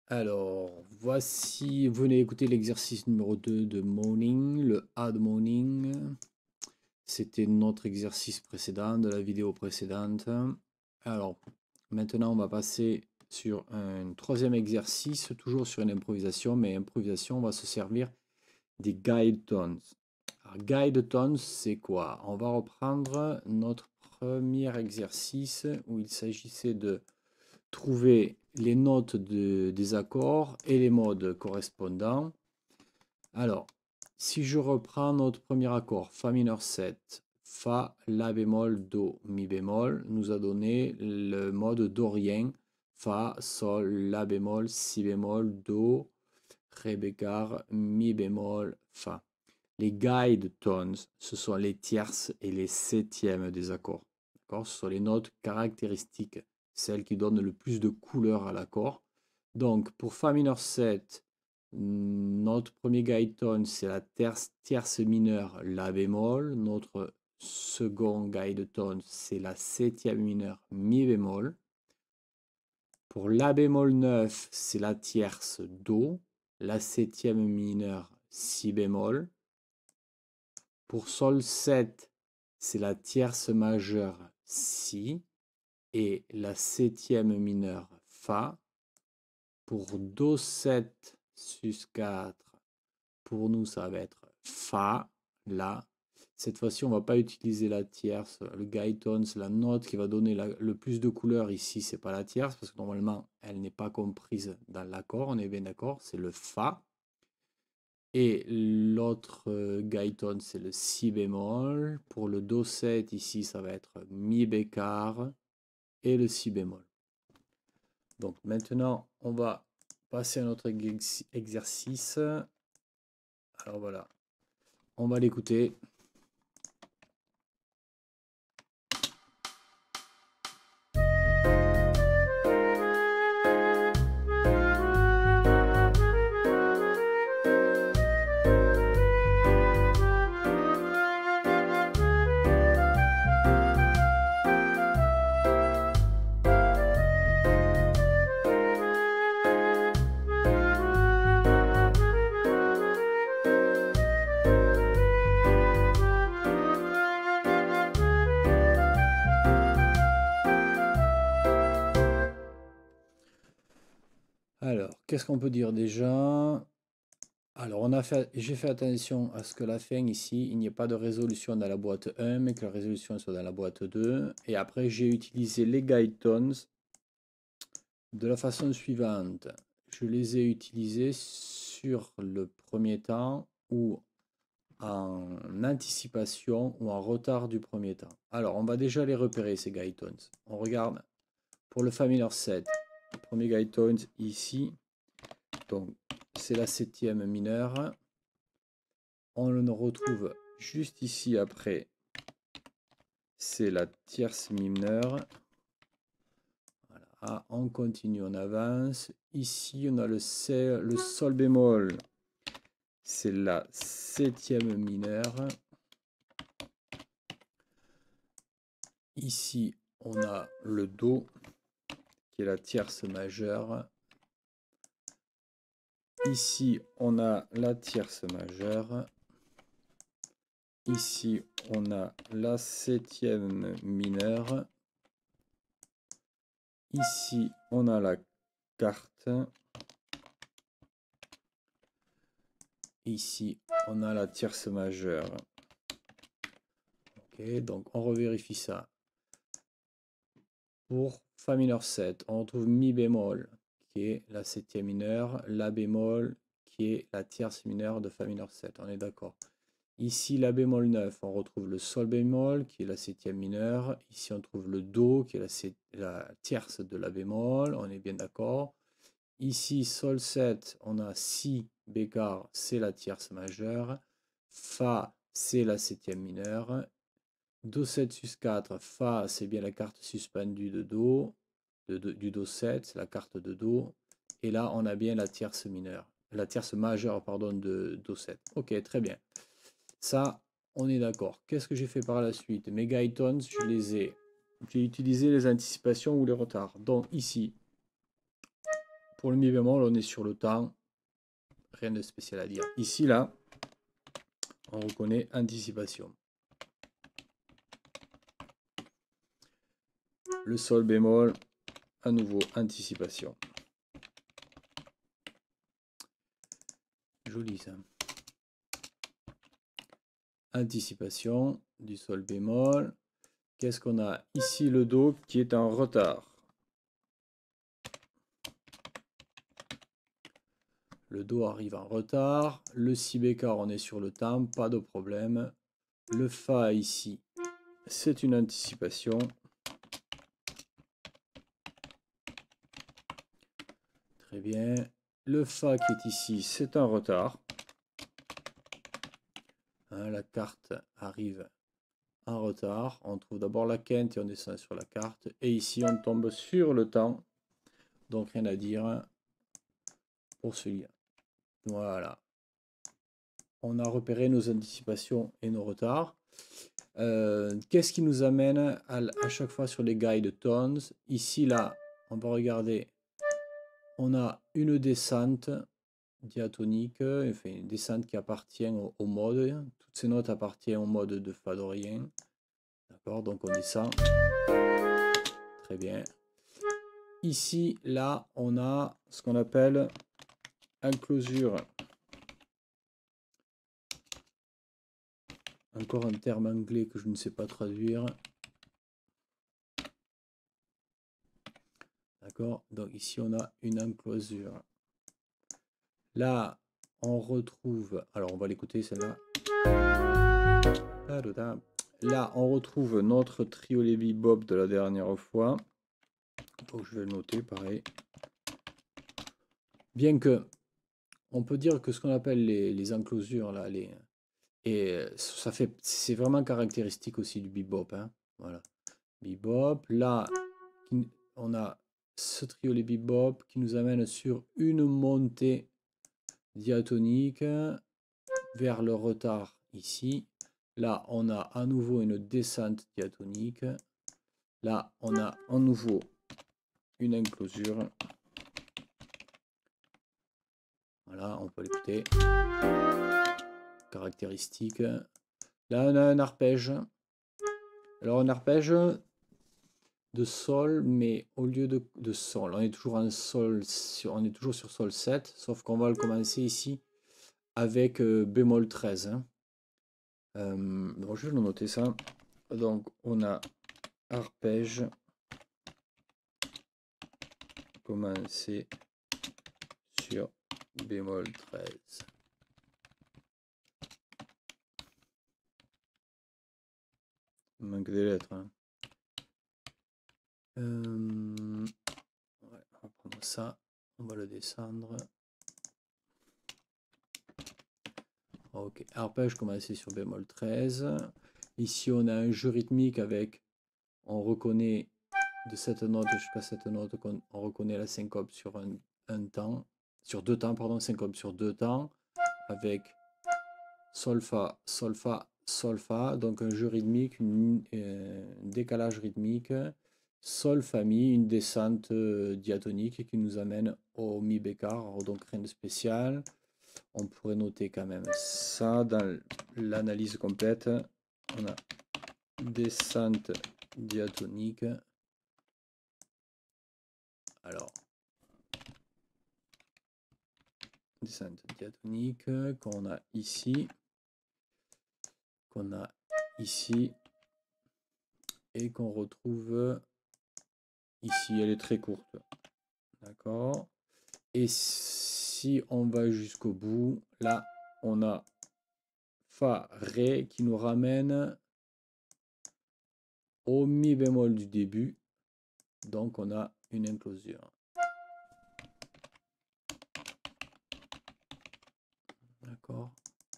Alors, voici, vous venez écouter l'exercice numéro 2 de Moaning, le Add Moaning. C'était notre exercice précédent, de la vidéo précédente. Alors, maintenant, on va passer sur un troisième exercice, toujours sur une improvisation, mais improvisation, on va se servir des guide tones. Alors, guide tones, c'est quoi? On va reprendre notre premier exercice où il s'agissait de trouver les notes des accords et les modes correspondants. Alors, si je reprends notre premier accord, Fa mineur 7, Fa, La bémol, Do, Mi bémol, nous a donné le mode dorien, Fa, Sol, La bémol, Si bémol, Do, Ré bécard, Mi bémol, Fa. Les guide tones, ce sont les tierces et les septièmes des accords. Ce sont les notes caractéristiques, celles qui donnent le plus de couleur à l'accord. Donc pour Fa mineur 7, notre premier guide tone, c'est la tierce mineure La bémol. Notre second guide tone, c'est la septième mineure Mi bémol. Pour La bémol 9, c'est la tierce Do. La septième mineure Si bémol. Pour Sol 7, c'est la tierce majeure Si et la septième mineure Fa. Pour Do 7 sus 4, pour nous, ça va être Fa, La. Cette fois-ci, on ne va pas utiliser la tierce. Le guide tone, c'est la note qui va donner le plus de couleurs ici. Ce n'est pas la tierce parce que normalement, elle n'est pas comprise dans l'accord. On est bien d'accord, c'est le Fa. Et l'autre guide tone, c'est le Si bémol. Pour le Do 7, ici, ça va être Mi bécard et le Si bémol. Donc maintenant, on va passer à notre exercice. Alors voilà, on va l'écouter. Alors, qu'est-ce qu'on peut dire déjà? Alors, j'ai fait attention à ce que la fin ici, il n'y ait pas de résolution dans la boîte 1, mais que la résolution soit dans la boîte 2. Et après, j'ai utilisé les guide tones de la façon suivante. Je les ai utilisés sur le premier temps ou en anticipation ou en retard du premier temps. Alors, on va déjà les repérer, ces guide tones. On regarde pour le Fa mineur 7. Le premier guide tone ici. Donc, c'est la septième mineure. On le retrouve juste ici après. C'est la tierce mineure. Voilà. On continue, on avance. Ici, on a le Sol bémol. C'est la septième mineure. Ici, on a le Do, qui est la tierce majeure. Ici, on a la tierce majeure. Ici, on a la septième mineure. Ici, on a la quarte. Ici, on a la tierce majeure. Ok, donc on revérifie ça. Pour Fa mineur 7, on retrouve Mi bémol, qui est la septième mineure, La bémol, qui est la tierce mineure de Fa mineur 7. On est d'accord. Ici, La bémol 9, on retrouve le Sol bémol, qui est la septième mineure. Ici, on trouve le Do, qui est la tierce de La bémol. On est bien d'accord. Ici, Sol 7, on a Si bécard, c'est la tierce majeure. Fa, c'est la septième mineure. Do 7 sus 4, Fa, c'est bien la carte suspendue de Do, du Do 7, c'est la carte de Do. Et là, on a bien la tierce mineure, la tierce majeure, pardon, de Do 7. Ok, très bien. Ça, on est d'accord. Qu'est-ce que j'ai fait par la suite? Mes guide tones, j'ai utilisé les anticipations ou les retards. Donc ici, pour le mi bémol, on est sur le temps. Rien de spécial à dire. Ici, là, on reconnaît anticipation. Le sol bémol, à nouveau anticipation. Joli ça. Anticipation du sol bémol. Qu'est-ce qu'on a ici? Le do qui est en retard. Le do arrive en retard. Le si bécard, on est sur le temps, pas de problème. Le fa ici, c'est une anticipation. Très bien. Le fa qui est ici, c'est un retard. Hein, la carte arrive en retard. On trouve d'abord la quinte et on descend sur la carte. Et ici, on tombe sur le temps. Donc, rien à dire pour celui-là. Voilà. On a repéré nos anticipations et nos retards. Qu'est-ce qui nous amène à chaque fois sur les guide tones? Ici, là, on va regarder. On a une descente diatonique, enfin une descente qui appartient au mode. Toutes ces notes appartiennent au mode de fa dorien. D'accord, donc on descend. Très bien. Ici, là, on a ce qu'on appelle enclosure. Encore un terme anglais que je ne sais pas traduire. D'accord, donc ici on a une enclosure. Là, on retrouve, alors on va l'écouter celle-là. Là, on retrouve notre triolet bebop de la dernière fois. Donc je vais le noter, pareil. Bien que, on peut dire que ce qu'on appelle les enclosures, là, ça fait, c'est vraiment caractéristique aussi du bebop. Hein. Voilà. Bebop, là, on a ce triolet bebop qui nous amène sur une montée diatonique vers le retard ici. Là, on a à nouveau une descente diatonique. Là, on a à nouveau une enclosure. Voilà, on peut l'écouter. Caractéristique. Là, on a un arpège. Alors, un arpège de sol, mais au lieu de sol, on est toujours en sol, on est toujours sur sol 7, sauf qu'on va le commencer ici avec bémol 13. Hein. Donc je vais le noter ça. Donc on a arpège commencer sur bémol 13. Il manque des lettres. Hein. Ouais, on va prendre ça, on va le descendre. Ok, arpège commencer sur bémol 13. Ici on a un jeu rythmique avec, on reconnaît de cette note jusqu'à cette note, on reconnaît la syncope sur un temps, sur deux temps, pardon, syncope sur deux temps, avec sol fa, sol fa, sol fa, donc un jeu rythmique, un décalage rythmique, sol fa mi, une descente diatonique qui nous amène au mi bécard, donc rien de spécial. On pourrait noter quand même ça dans l'analyse complète. On a descente diatonique. Alors, descente diatonique qu'on a ici, et qu'on retrouve ici. Elle est très courte. D'accord. Et si on va jusqu'au bout, là, on a fa, ré qui nous ramène au mi bémol du début. Donc, on a une enclosure. D'accord.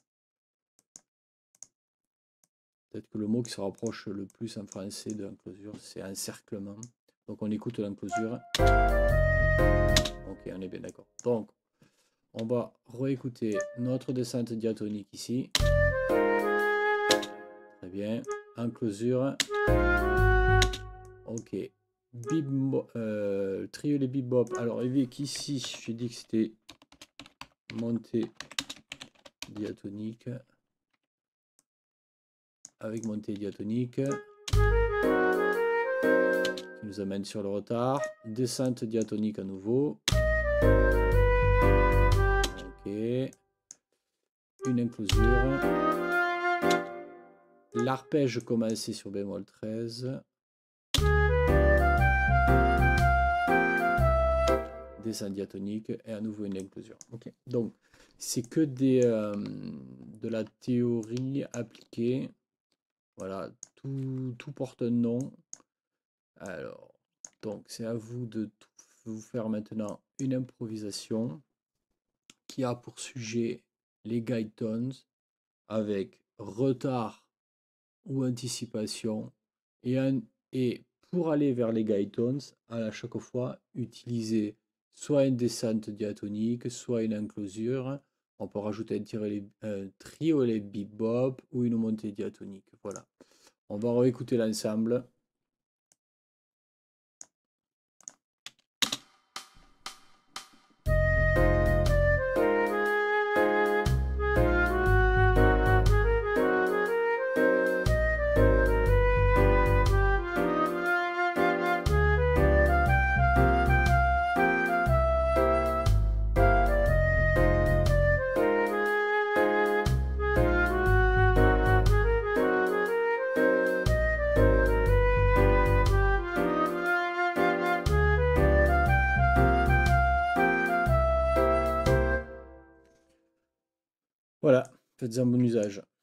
Peut-être que le mot qui se rapproche le plus en français de l'enclosure, c'est encerclement. Donc, on écoute l'enclosure. Ok, on est bien d'accord. Donc, on va réécouter notre descente diatonique ici. Très bien. Enclosure. Ok. triolet bebop. Alors avec ici, j'ai dit que c'était montée diatonique. Avec montée diatonique. Qui nous amène sur le retard. Descente diatonique à nouveau. Ok. Une inclusure. L'arpège commencé sur bémol 13. Descente diatonique et à nouveau une inclusion. Ok. Donc c'est que de la théorie appliquée. Voilà, tout porte un nom. Alors, donc c'est à vous de vous faire maintenant une improvisation qui a pour sujet les guide tones avec retard ou anticipation et pour aller vers les guide tones, à chaque fois utiliser soit une descente diatonique, soit une inclusure. On peut rajouter un triolet bebop ou une montée diatonique. Voilà. On va réécouter l'ensemble. Voilà, faites-en bon usage.